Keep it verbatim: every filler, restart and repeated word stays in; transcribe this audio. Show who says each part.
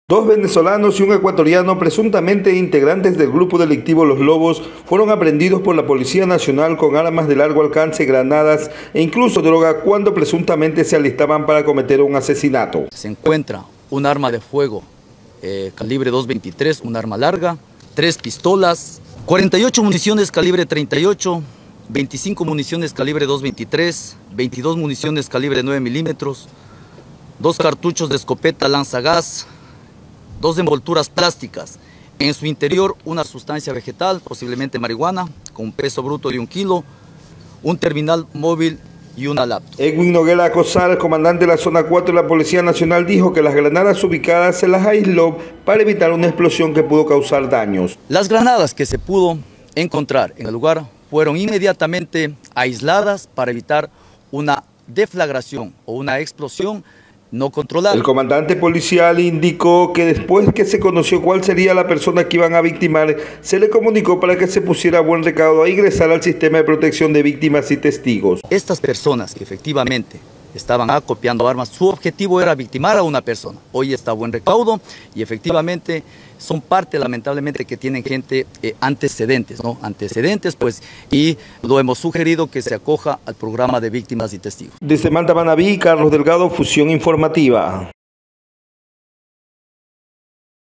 Speaker 1: Dos venezolanos y un ecuatoriano, presuntamente integrantes del grupo delictivo Los Lobos, fueron aprehendidos por la Policía Nacional con armas de largo alcance, granadas e incluso droga cuando presuntamente se alistaban para cometer un asesinato.
Speaker 2: Se encuentra un arma de fuego eh, calibre dos veintitrés, un arma larga, tres pistolas, cuarenta y ocho municiones calibre treinta y ocho, veinticinco municiones calibre dos veintitrés, veintidós municiones calibre nueve milímetros, dos cartuchos de escopeta lanzagas, dos envolturas plásticas, en su interior una sustancia vegetal, posiblemente marihuana, con un peso bruto de un kilo, un terminal móvil y una laptop.
Speaker 1: Edwin Noguera Acosar, comandante de la zona cuatro de la Policía Nacional, dijo que las granadas ubicadas se las aisló para evitar una explosión que pudo causar daños.
Speaker 2: Las granadas que se pudo encontrar en el lugar fueron inmediatamente aisladas para evitar una deflagración o una explosión no controlada.
Speaker 1: El comandante policial indicó que después que se conoció cuál sería la persona que iban a victimar, se le comunicó para que se pusiera a buen recaudo a ingresar al sistema de protección de víctimas y testigos.
Speaker 2: Estas personas que efectivamente estaban acopiando armas, su objetivo era victimar a una persona. Hoy está a buen recaudo y efectivamente son parte, lamentablemente, que tienen gente eh, antecedentes, ¿no? Antecedentes, pues, y lo hemos sugerido que se acoja al programa de víctimas y testigos.
Speaker 1: Desde Manta Manaví, Carlos Delgado, Fusión Informativa.